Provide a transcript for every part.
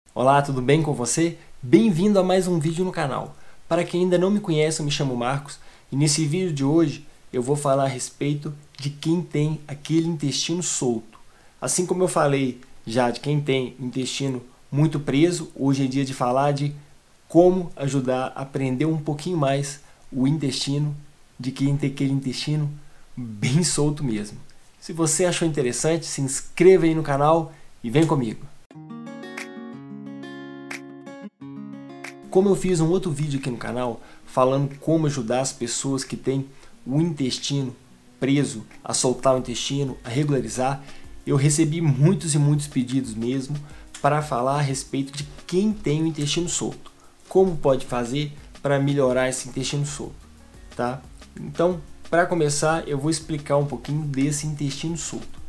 Olá, tudo bem com você? Bem-vindo a mais um vídeo no canal. Para quem ainda não me conhece, eu me chamo Marcos e nesse vídeo de hoje eu vou falar a respeito de quem tem aquele intestino solto. Assim como eu falei já de quem tem o intestino muito preso, hoje é dia de falar de como ajudar a prender um pouquinho mais o intestino de quem tem aquele intestino bem solto mesmo. Se você achou interessante, se inscreva aí no canal e vem comigo. Como eu fiz um outro vídeo aqui no canal falando como ajudar as pessoas que têm o intestino preso a soltar o intestino, a regularizar, eu recebi muitos e muitos pedidos mesmo para falar a respeito de quem tem o intestino solto. Como pode fazer para melhorar esse intestino solto, tá? Então, para começar, eu vou explicar um pouquinho desse intestino solto.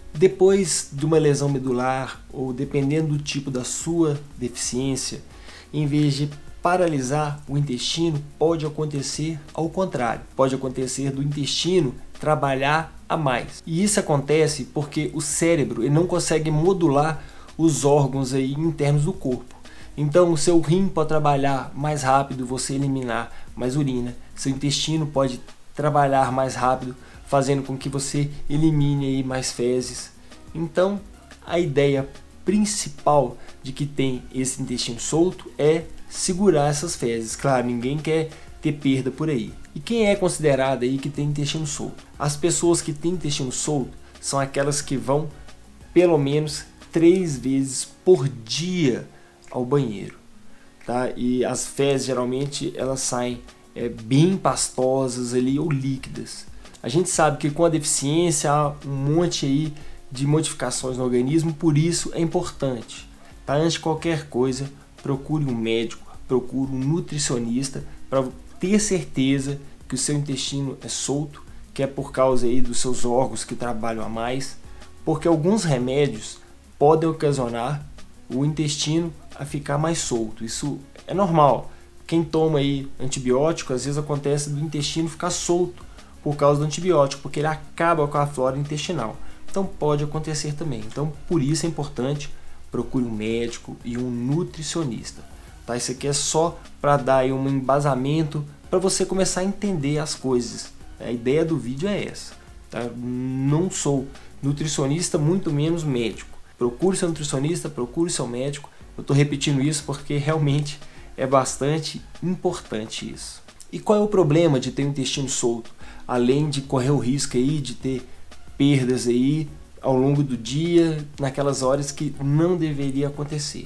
Depois de uma lesão medular ou dependendo do tipo da sua deficiência, em vez de paralisar o intestino, pode acontecer ao contrário. Pode acontecer do intestino trabalhar a mais. E isso acontece porque o cérebro ele não consegue modular os órgãos aí internos do corpo. Então o seu rim pode trabalhar mais rápido, você eliminar mais urina. Seu intestino pode trabalhar mais rápido, fazendo com que você elimine aí mais fezes. Então a ideia principal de que tem esse intestino solto é segurar essas fezes. Claro, ninguém quer ter perda por aí. E quem é considerado aí que tem intestino solto? As pessoas que têm intestino solto são aquelas que vão pelo menos 3 vezes por dia ao banheiro, tá? E as fezes geralmente elas saem bem pastosas ali ou líquidas. A gente sabe que com a deficiência há um monte aí de modificações no organismo, por isso é importante, tá? Antes de qualquer coisa, procure um médico, procure um nutricionista para ter certeza que o seu intestino é solto, que é por causa aí dos seus órgãos que trabalham a mais, porque alguns remédios podem ocasionar o intestino a ficar mais solto. Isso é normal. Quem toma aí antibiótico, às vezes acontece do intestino ficar solto por causa do antibiótico, porque ele acaba com a flora intestinal. Então pode acontecer também. Então por isso é importante procure um médico e um nutricionista. Tá? Isso aqui é só para dar aí um embasamento para você começar a entender as coisas. A ideia do vídeo é essa. Tá? Não sou nutricionista, muito menos médico. Procure seu nutricionista, procure seu médico. Eu estou repetindo isso porque realmente é bastante importante isso. E qual é o problema de ter o intestino solto? Além de correr o risco aí de ter perdas aí ao longo do dia, naquelas horas que não deveria acontecer.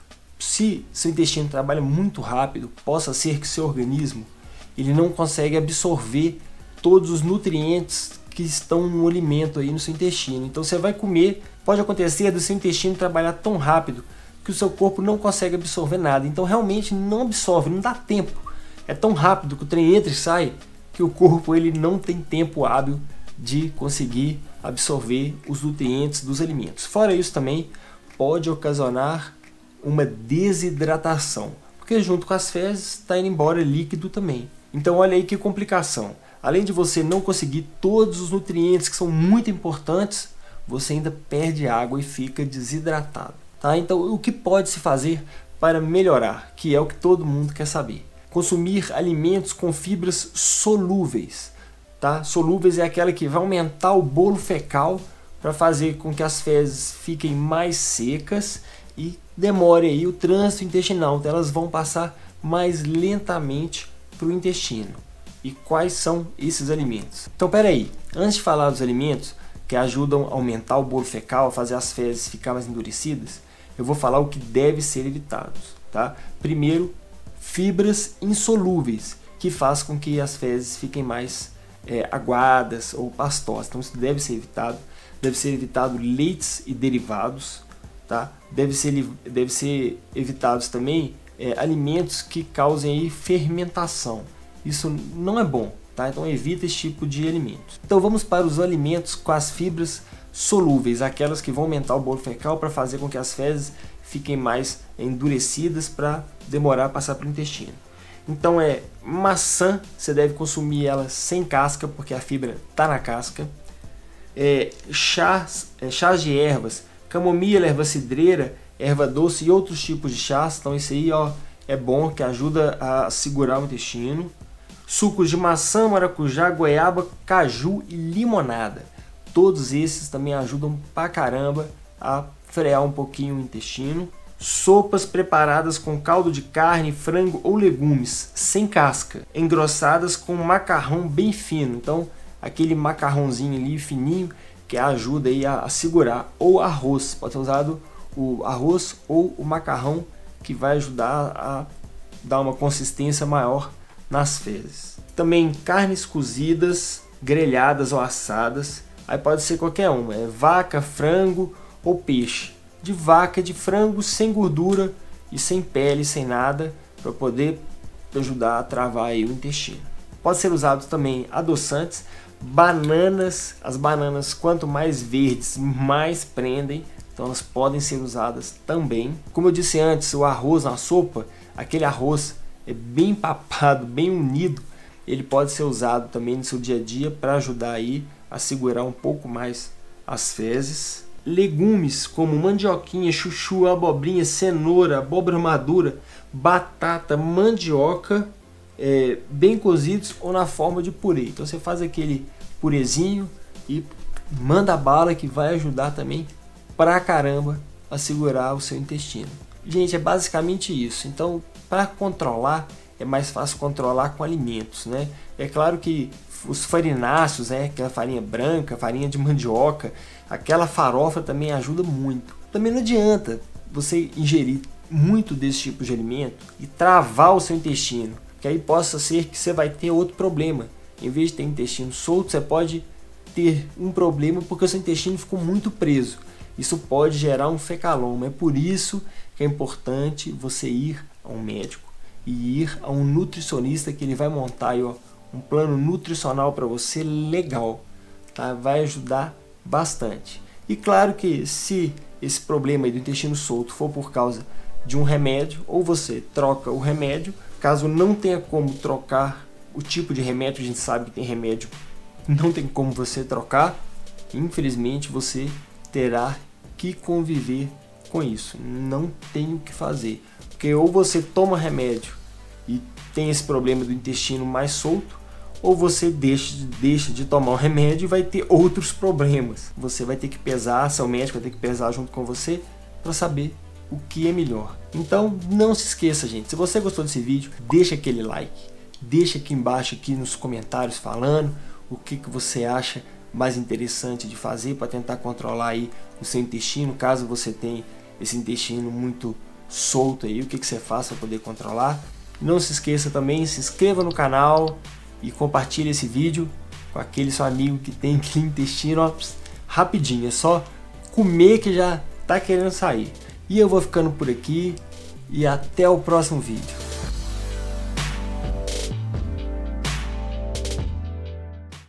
Se seu intestino trabalha muito rápido, possa ser que seu organismo ele não consegue absorver todos os nutrientes que estão no alimento aí no seu intestino. Então você vai comer, pode acontecer do seu intestino trabalhar tão rápido que o seu corpo não consegue absorver nada. Então realmente não absorve, não dá tempo. É tão rápido que o trem entra e sai que o corpo ele não tem tempo hábil de conseguir absorver os nutrientes dos alimentos. Fora isso também pode ocasionar uma desidratação, porque junto com as fezes está indo embora líquido também. Então olha aí que complicação. Além de você não conseguir todos os nutrientes que são muito importantes, você ainda perde água e fica desidratado. Tá? Então o que pode se fazer para melhorar, que é o que todo mundo quer saber? Consumir alimentos com fibras solúveis. Tá? Solúveis é aquela que vai aumentar o bolo fecal para fazer com que as fezes fiquem mais secas e demore aí o trânsito intestinal. Então elas vão passar mais lentamente para o intestino. E quais são esses alimentos? Então peraí, antes de falar dos alimentos que ajudam a aumentar o bolo fecal, a fazer as fezes ficar mais endurecidas, eu vou falar o que deve ser evitado. Tá? Primeiro, fibras insolúveis, que faz com que as fezes fiquem mais aguadas ou pastosas. Então isso deve ser evitado. Deve ser evitado leites e derivados. Tá? Deve ser evitados também alimentos que causem aí fermentação. Isso não é bom. Tá? Então evita esse tipo de alimentos. Então vamos para os alimentos com as fibras solúveis, aquelas que vão aumentar o bolo fecal para fazer com que as fezes fiquem mais endurecidas para demorar a passar para o intestino. Então maçã, você deve consumir ela sem casca, porque a fibra está na casca. Chás de ervas, camomila, erva cidreira erva doce e outros tipos de chás. Então esse aí, ó, é bom, que ajuda a segurar o intestino. Sucos de maçã, maracujá, goiaba, caju e limonada. Todos esses também ajudam pra caramba a frear um pouquinho o intestino. Sopas preparadas com caldo de carne, frango ou legumes, sem casca, engrossadas com macarrão bem fino. Então, aquele macarrãozinho ali fininho que ajuda aí a segurar. Ou arroz, pode ser usado o arroz ou o macarrão, que vai ajudar a dar uma consistência maior nas fezes. Também carnes cozidas, grelhadas ou assadas. Aí pode ser qualquer uma, vaca, frango ou peixe. De vaca, de frango, sem gordura e sem pele, sem nada, para poder ajudar a travar aí o intestino. Pode ser usado também adoçantes, bananas. As bananas, quanto mais verdes, mais prendem, então elas podem ser usadas também. Como eu disse antes, o arroz na sopa, aquele arroz é bem papado, bem unido, ele pode ser usado também no seu dia a dia para ajudar aí a segurar um pouco mais as fezes. Legumes como mandioquinha, chuchu, abobrinha, cenoura, abóbora madura, batata, mandioca, bem cozidos ou na forma de purê. Então você faz aquele purezinho e manda bala, que vai ajudar também pra caramba a segurar o seu intestino. Gente, é basicamente isso. Então, para controlar, é mais fácil controlar com alimentos, né? É claro que os farináceos, aquela farinha branca, farinha de mandioca, aquela farofa também ajuda muito. Também não adianta você ingerir muito desse tipo de alimento e travar o seu intestino, que aí possa ser que você vai ter outro problema. Em vez de ter intestino solto, você pode ter um problema porque o seu intestino ficou muito preso. Isso pode gerar um fecaloma. É por isso que é importante você ir a um médico e ir a um nutricionista, que ele vai montar aí, ó, um plano nutricional para você legal, tá? Vai ajudar bastante. E claro que se esse problema aí do intestino solto for por causa de um remédio, ou você troca o remédio. Caso não tenha como trocar o tipo de remédio, a gente sabe que tem remédio, não tem como você trocar, infelizmente você terá que conviver com isso. Não tem o que fazer, porque ou você toma remédio e tem esse problema do intestino mais solto, ou você deixa de tomar o remédio e vai ter outros problemas. Você vai ter que pesar, seu médico vai ter que pesar junto com você para saber o que é melhor. Então não se esqueça, gente, se você gostou desse vídeo, deixa aquele like, deixa aqui embaixo aqui nos comentários falando o que você acha mais interessante de fazer para tentar controlar aí o seu intestino, caso você tenha esse intestino muito solto aí, o que você faz para poder controlar. Não se esqueça também, se inscreva no canal e compartilhe esse vídeo com aquele seu amigo que tem aquele intestino, ó, rapidinho, é só comer que já tá querendo sair. E eu vou ficando por aqui e até o próximo vídeo.